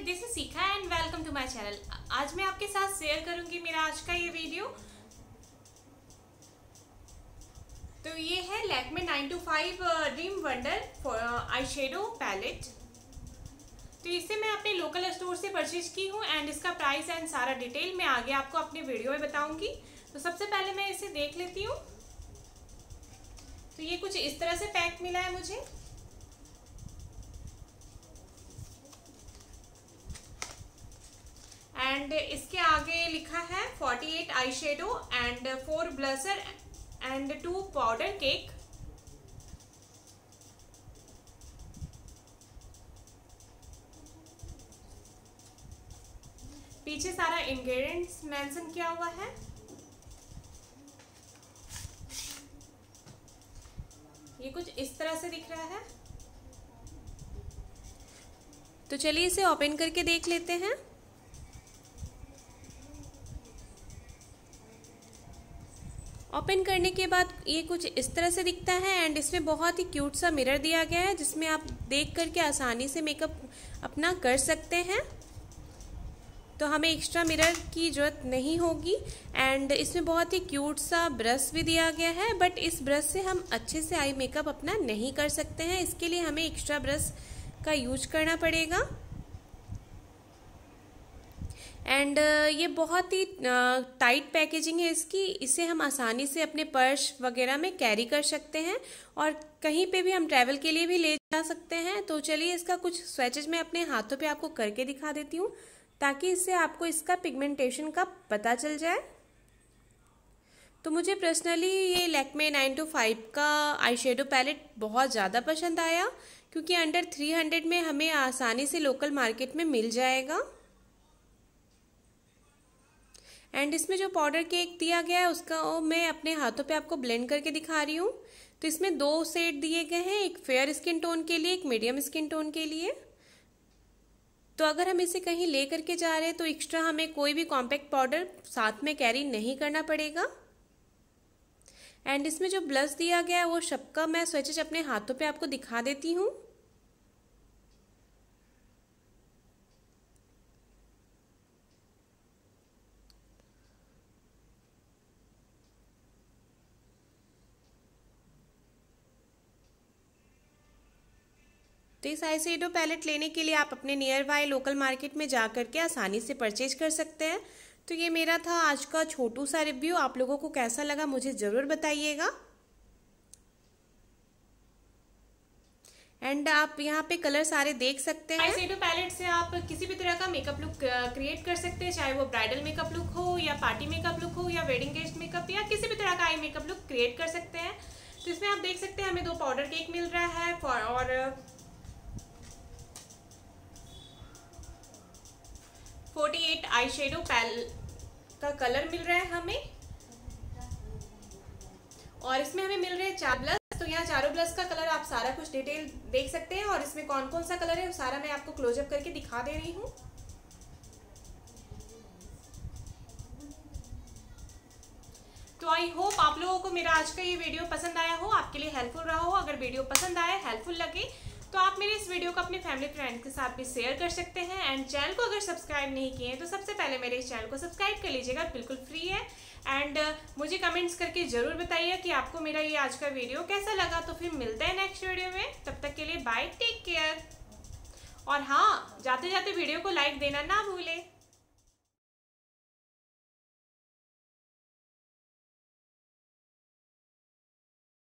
This is Shikha and welcome to my channel. आज मैं आपके साथ शेयर करूंगी मेरा आज का ये वीडियो। तो ये है Lakme 925 dream wonder eye shadow palette. तो इसे मैं अपने लोकल स्टोर से परचेज की हूँ एंड इसका प्राइस एंड सारा डिटेल मैं आगे आपको अपने वीडियो में बताऊंगी। तो सबसे पहले मैं इसे देख लेती हूँ। तो ये कुछ इस तरह से पैक मिला है मुझे। एंड इसके आगे लिखा है 48 eye shadow and 4 blusher and 2 powder cake. पीछे सारा इंग्रेडिएंट्स मेंशन किया हुआ है। ये कुछ इस तरह से दिख रहा है। तो चलिए इसे ओपन करके देख लेते हैं। ओपन करने के बाद ये कुछ इस तरह से दिखता है एंड इसमें बहुत ही क्यूट सा मिरर दिया गया है जिसमें आप देख करके आसानी से मेकअप अपना कर सकते हैं। तो हमें एक्स्ट्रा मिरर की ज़रूरत नहीं होगी। एंड इसमें बहुत ही क्यूट सा ब्रश भी दिया गया है, बट इस ब्रश से हम अच्छे से आई मेकअप अपना नहीं कर सकते हैं। इसके लिए हमें एक्स्ट्रा ब्रश का यूज करना पड़ेगा। एंड ये बहुत ही टाइट पैकेजिंग है इसकी। इसे हम आसानी से अपने पर्स वगैरह में कैरी कर सकते हैं और कहीं पे भी हम ट्रैवल के लिए भी ले जा सकते हैं। तो चलिए इसका कुछ स्वैचेज मैं अपने हाथों पे आपको करके दिखा देती हूँ ताकि इससे आपको इसका पिगमेंटेशन का पता चल जाए। तो मुझे पर्सनली ये लैक्मे 925 का आई शेडो पैलेट बहुत ज़्यादा पसंद आया क्योंकि अंडर 300 में हमें आसानी से लोकल मार्केट में मिल जाएगा। एंड इसमें जो पाउडर केक दिया गया है उसका मैं अपने हाथों पे आपको ब्लेंड करके दिखा रही हूँ। तो इसमें 2 शेड दिए गए हैं, एक फेयर स्किन टोन के लिए, एक मीडियम स्किन टोन के लिए। तो अगर हम इसे कहीं ले करके जा रहे हैं तो एक्स्ट्रा हमें कोई भी कॉम्पैक्ट पाउडर साथ में कैरी नहीं करना पड़ेगा। एंड इसमें जो ब्लश दिया गया है वो सबका मैं स्वैचेज अपने हाथों पे आपको दिखा देती हूँ। तो इस आई शेडो पैलेट लेने के लिए आप अपने नियर बाय लोकल मार्केट में जा करके आसानी से परचेज कर सकते हैं। तो ये मेरा था आज का छोटू सा रिव्यू। आप लोगों को कैसा लगा मुझे ज़रूर बताइएगा। एंड आप यहाँ पे कलर सारे देख सकते हैं। आई शेडो पैलेट से आप किसी भी तरह का मेकअप लुक क्रिएट कर सकते हैं, चाहे वो ब्राइडल मेकअप लुक हो या पार्टी मेकअप लुक हो या वेडिंग गेस्ट मेकअप या किसी भी तरह का आई मेकअप लुक क्रिएट कर सकते हैं। तो इसमें आप देख सकते हैं हमें 2 पाउडर केक मिल रहा है और 48 आई शेडो का कलर मिल रहा है हमें और इसमें हमें मिल रहे हैं 4 ब्लश। तो यहाँ चारों ब्लश का कलर आप सारा कुछ डिटेल देख सकते हैं और इसमें कौन कौन सा कलर है वो सारा मैं आपको क्लोजअप करके दिखा दे रही हूँ। तो आई होप आप लोगों को मेरा आज का ये वीडियो पसंद आया हो, आपके लिए हेल्पफुल रहा हो। अगर वीडियो पसंद आया, हेल्पफुल लगे तो आप मेरे इस वीडियो को अपने फैमिली फ्रेंड्स के साथ भी शेयर कर सकते हैं। एंड चैनल को अगर सब्सक्राइब नहीं किए हैं तो सबसे पहले मेरे इस चैनल को सब्सक्राइब कर लीजिएगा, बिल्कुल फ्री है। एंड मुझे कमेंट्स करके ज़रूर बताइए कि आपको मेरा ये आज का वीडियो कैसा लगा। तो फिर मिलते हैं नेक्स्ट वीडियो में, तब तक के लिए बाय, टेक केयर। और हाँ, जाते जाते वीडियो को लाइक देना ना भूलें।